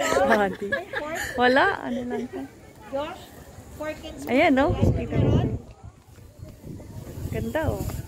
Body. Wala, ano lang ka. Josh, pork and Ayan, no? Ganda, oh.